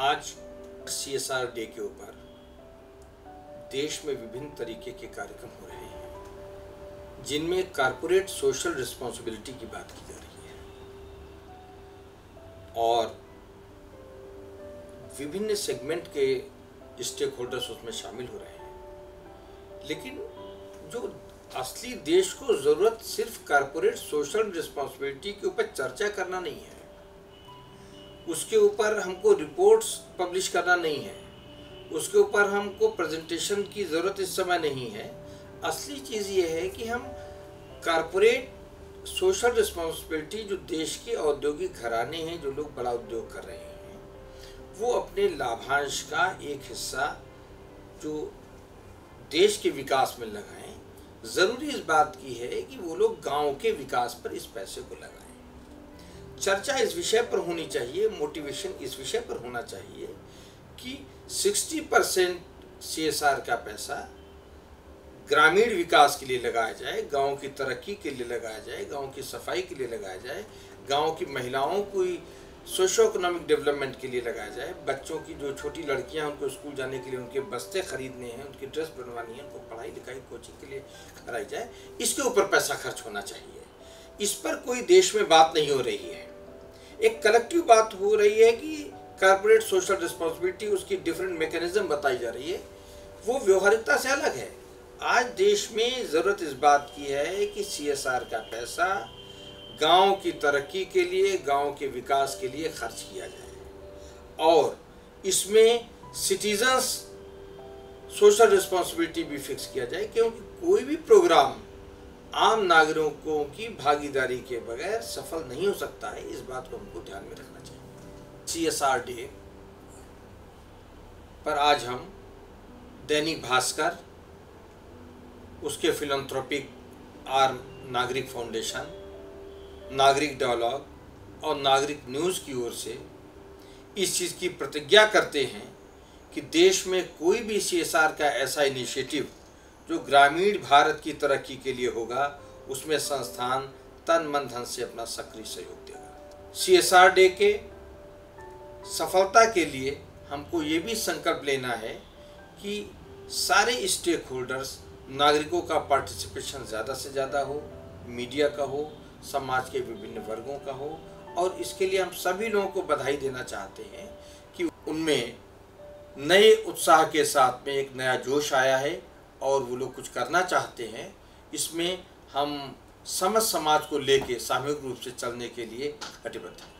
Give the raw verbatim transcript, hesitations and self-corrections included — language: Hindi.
आज सी एस आर डे के ऊपर देश में विभिन्न तरीके के कार्यक्रम हो रहे हैं जिनमें कारपोरेट सोशल रिस्पॉन्सिबिलिटी की बात की जा रही है और विभिन्न सेगमेंट के स्टेक होल्डर्स उसमें शामिल हो रहे हैं। लेकिन जो असली देश को ज़रूरत सिर्फ कारपोरेट सोशल रिस्पॉन्सिबिलिटी के ऊपर चर्चा करना नहीं है, उसके ऊपर हमको रिपोर्ट्स पब्लिश करना नहीं है, उसके ऊपर हमको प्रेजेंटेशन की ज़रूरत इस समय नहीं है। असली चीज़ ये है कि हम कारपोरेट सोशल रिस्पॉन्सिबिलिटी, जो देश के औद्योगिक घराने हैं, जो लोग बड़ा उद्योग कर रहे हैं, वो अपने लाभांश का एक हिस्सा जो देश के विकास में लगाएं। ज़रूरी इस बात की है कि वो लोग गांव के विकास पर इस पैसे को लगाएं। चर्चा इस विषय पर होनी चाहिए, मोटिवेशन इस विषय पर होना चाहिए कि साठ परसेंट सी एस आर का पैसा ग्रामीण विकास के लिए लगाया जाए, गांव की तरक्की के लिए लगाया जाए, गांव की सफाई के लिए लगाया जाए, गांव की महिलाओं को सोशो इकोनॉमिक डेवलपमेंट के लिए लगाया जाए, बच्चों की जो छोटी लड़कियां हैं उनको स्कूल जाने के लिए उनके बस्ते खरीदने हैं, उनकी ड्रेस बनवानी है, उनको पढ़ाई लिखाई कोचिंग के लिए कराई जाए, इसके ऊपर पैसा खर्च होना चाहिए। इस पर कोई देश में बात नहीं हो रही है। एक कलेक्टिव बात हो रही है कि कारपोरेट सोशल रिस्पॉन्सिबिलिटी, उसकी डिफरेंट मैकेनिज्म बताई जा रही है, वो व्यवहारिकता से अलग है। आज देश में ज़रूरत इस बात की है कि सी एस आर का पैसा गांव की तरक्की के लिए, गांव के विकास के लिए खर्च किया जाए और इसमें सिटीजन्स सोशल रिस्पॉन्सिबिलिटी भी फिक्स किया जाए, क्योंकि कोई भी प्रोग्राम आम नागरिकों की भागीदारी के बगैर सफल नहीं हो सकता है। इस बात को हमको ध्यान में रखना चाहिए। सी एस आर डे पर आज हम दैनिक भास्कर, उसके philanthropic arm Nagrik foundation, Nagrik dialogue और नागरिक न्यूज़ की ओर से इस चीज़ की प्रतिज्ञा करते हैं कि देश में कोई भी सी एस आर का ऐसा इनिशिएटिव जो ग्रामीण भारत की तरक्की के लिए होगा, उसमें संस्थान तन मन धन से अपना सक्रिय सहयोग देगा। सी एस आर डे के सफलता के लिए हमको ये भी संकल्प लेना है कि सारे स्टेक होल्डर्स, नागरिकों का पार्टिसिपेशन ज़्यादा से ज़्यादा हो, मीडिया का हो, समाज के विभिन्न वर्गों का हो, और इसके लिए हम सभी लोगों को बधाई देना चाहते हैं कि उनमें नए उत्साह के साथ में एक नया जोश आया है और वो लोग कुछ करना चाहते हैं। इसमें हम समस्त समाज को लेके सामूहिक रूप से चलने के लिए कटिबद्ध हैं।